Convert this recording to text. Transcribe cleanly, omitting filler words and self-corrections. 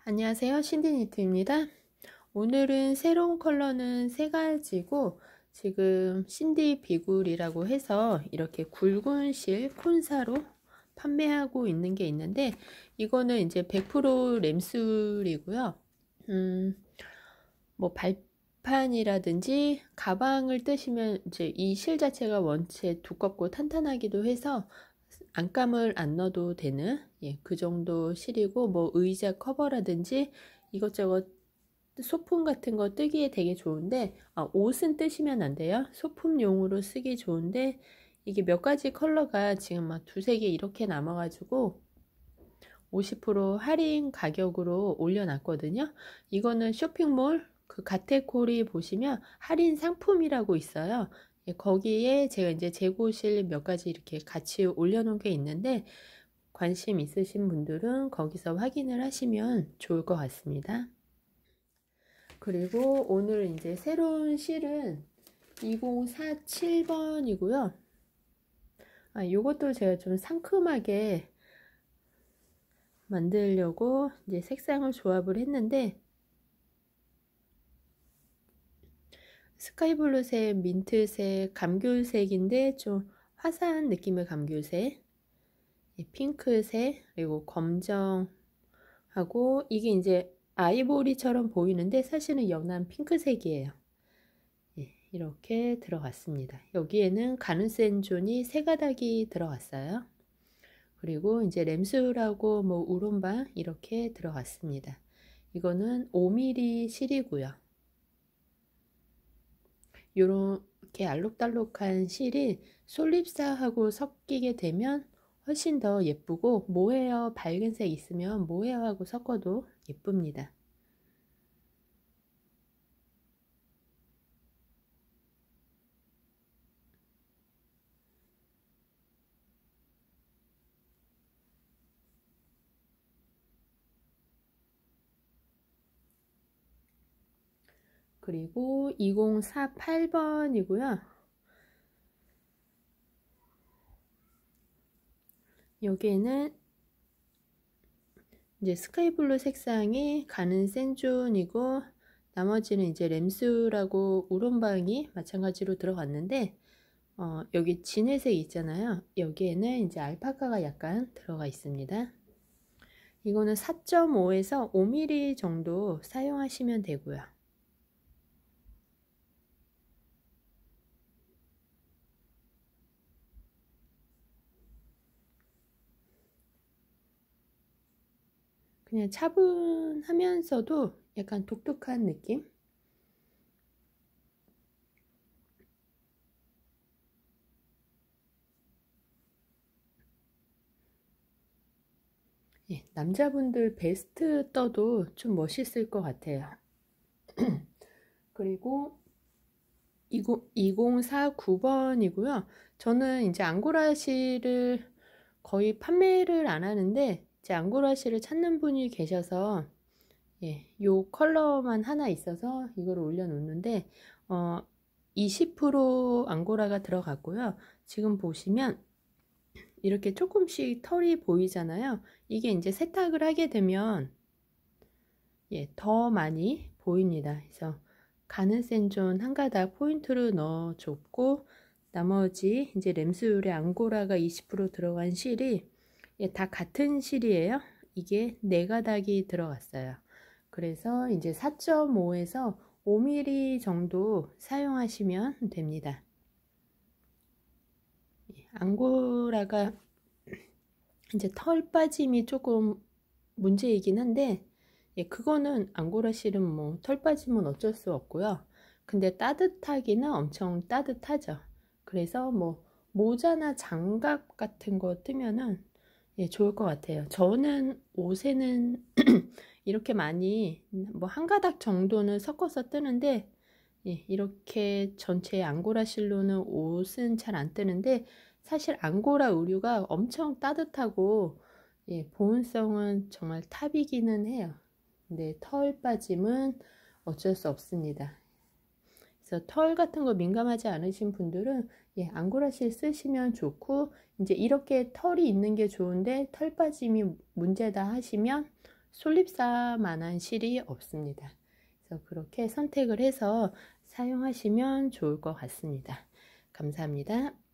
안녕하세요, 신디니트입니다. 오늘은 새로운 컬러는 세 가지고, 지금 신디 비굴이라고 해서 이렇게 굵은 실 콘사로 판매하고 있는 게 있는데, 이거는 이제 100% 램술이고요. 뭐 발판이라든지 가방을 뜨시면 이제 이 실 자체가 원체 두껍고 탄탄하기도 해서 안감을 안 넣어도 되는 그 정도 실이고, 뭐 의자 커버라든지 이것저것 소품 같은 거 뜨기에 되게 좋은데, 옷은 뜨시면 안 돼요. 소품용으로 쓰기 좋은데, 이게 몇 가지 컬러가 지금 막 두세 개 이렇게 남아가지고 50% 할인 가격으로 올려놨거든요. 이거는 쇼핑몰 그 가테고리 보시면 할인 상품이라고 있어요. 거기에 제가 이제 재고실 몇 가지 이렇게 같이 올려놓은 게 있는데, 관심 있으신 분들은 거기서 확인을 하시면 좋을 것 같습니다. 그리고 오늘 이제 새로운 실은 2047번이고요. 요것도 제가 좀 상큼하게 만들려고 이제 색상을 조합을 했는데, 스카이블루색, 민트색, 감귤색인데 좀 화사한 느낌의 감귤색, 핑크색, 그리고 검정하고, 이게 이제 아이보리처럼 보이는데 사실은 연한 핑크색이에요. 이렇게 들어갔습니다. 여기에는 가는센존이 세 가닥이 들어갔어요. 그리고 이제 램술하고 뭐 우론방 이렇게 들어갔습니다. 이거는 5mm 실이고요. 요렇게 알록달록한 실이 솔잎사하고 섞이게 되면 훨씬 더 예쁘고, 모헤어 밝은색 있으면 모헤어하고 섞어도 예쁩니다. 그리고 2048번이고요. 여기에는 이제 스카이블루 색상이 가는 센존이고, 나머지는 이제 램술하고 우론방이 마찬가지로 들어갔는데, 여기 진회색 있잖아요. 여기에는 이제 알파카가 약간 들어가 있습니다. 이거는 4.5에서 5mm 정도 사용하시면 되고요. 그냥 차분하면서도 약간 독특한 느낌? 남자분들 베스트 떠도 좀 멋있을 것 같아요. 그리고 2049번이고요. 저는 이제 앙고라실을 거의 판매를 안 하는데, 이제 앙고라실을 찾는 분이 계셔서 요 컬러만 하나 있어서 이걸 올려놓는데, 20% 앙고라가 들어갔고요. 지금 보시면 이렇게 조금씩 털이 보이잖아요. 이게 이제 세탁을 하게 되면 더 많이 보입니다. 그래서 가는센존 한 가닥 포인트로 넣어줬고, 나머지 이제 램스율의 앙고라가 20% 들어간 실이 다 같은 실이에요. 이게 4가닥이 들어갔어요. 그래서 이제 4.5에서 5mm 정도 사용하시면 됩니다. 앙고라가 이제 털 빠짐이 조금 문제이긴 한데, 그거는 앙고라 실은 뭐 털 빠짐은 어쩔 수 없고요. 근데 따뜻하기는 엄청 따뜻하죠. 그래서 뭐 모자나 장갑 같은 거 뜨면은 좋을 것 같아요. 저는 옷에는 이렇게 많이 뭐 한 가닥 정도는 섞어서 뜨는데, 이렇게 전체 앙고라 실로는 옷은 잘 안 뜨는데, 사실 앙고라 의류가 엄청 따뜻하고 보온성은 정말 탑이기는 해요. 근데 털 빠짐은 어쩔 수 없습니다. 그래서 털 같은 거 민감하지 않으신 분들은 앙고라실 쓰시면 좋고, 이제 이렇게 털이 있는 게 좋은데 털 빠짐이 문제다 하시면 솔잎사만한 실이 없습니다. 그래서 그렇게 선택을 해서 사용하시면 좋을 것 같습니다. 감사합니다.